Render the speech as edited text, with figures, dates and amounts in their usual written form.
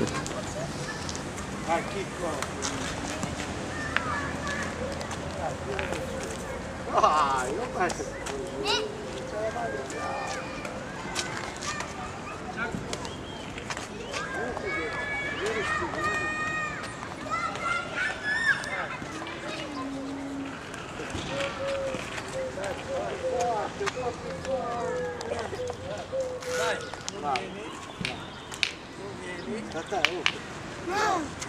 Aqui, ah, eu faço. Vai. Tá, ô. Não.